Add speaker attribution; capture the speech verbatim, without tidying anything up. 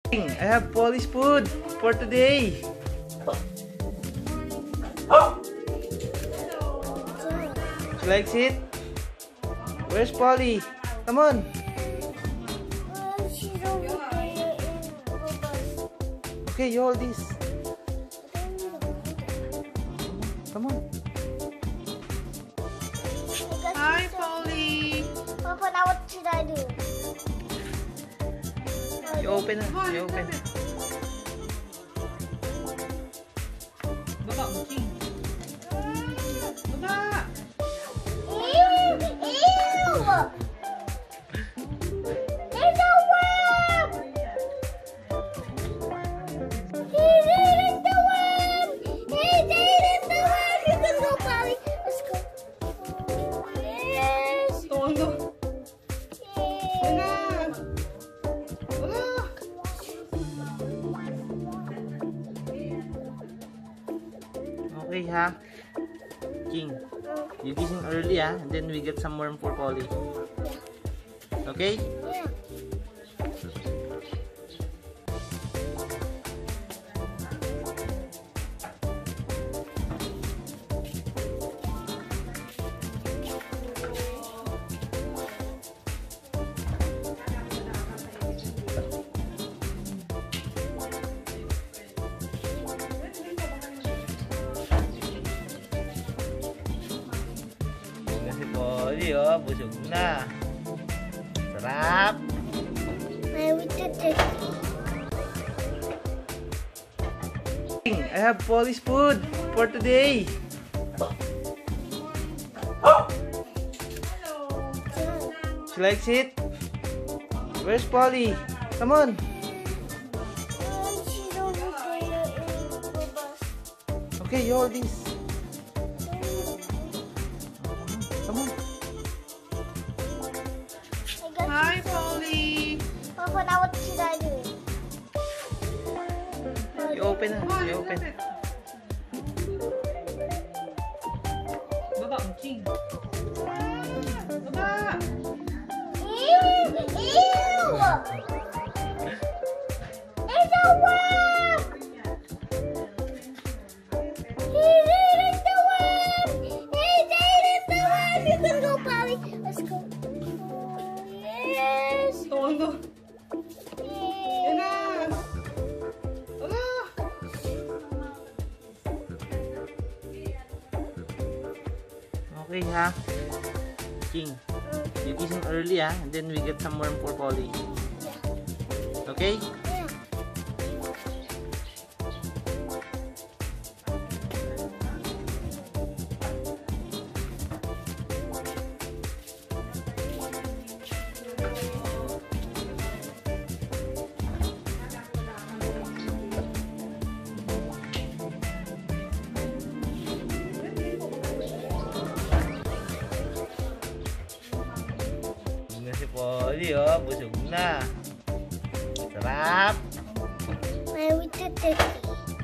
Speaker 1: I have Polly's food for today. She likes it. Where's Polly? Come on. Okay, you hold this. Come on.
Speaker 2: Hi, Polly.
Speaker 3: Papa, now what should I do?
Speaker 1: You open it. You open it.
Speaker 2: Baba, King. Baba.
Speaker 3: Ew! Ew! There's a worm! He's eating the worm! He's eating the worm! You can go, Polly. Let's go. Yes!
Speaker 2: Tondo. Wala. Wala.
Speaker 1: Okay ha. King. You gising early ha. And then we get some worm for Polly. Okay?
Speaker 3: Yeah.
Speaker 1: Kasi Polly oh. Busog na. Sarap.
Speaker 3: I will do this.
Speaker 1: King, I have Polly's food for today. She likes it. Where's Polly? Come on.
Speaker 3: She's over there in the bus.
Speaker 1: Okay, you hold this. Come on.
Speaker 3: I got
Speaker 2: Hi,
Speaker 3: you.
Speaker 2: Polly.
Speaker 3: Papa, now what should I do?
Speaker 1: You open it.
Speaker 2: Come on,
Speaker 1: You
Speaker 2: look
Speaker 1: open.
Speaker 2: at it. Baba, King. Baba.
Speaker 3: Ew! Ew! There's a worm! He's eating the worm! He's eating the worm! You can go, Polly. Let's go. Yes!
Speaker 2: Tondo. Yan na.
Speaker 3: Yes.
Speaker 2: Wala.
Speaker 1: Okay ha. King. You gising early ha. And then we get some worm for Polly. Okay?
Speaker 3: Yeah.
Speaker 1: Busog na si Polly oh. Busog na. Sarap.
Speaker 3: I will do this.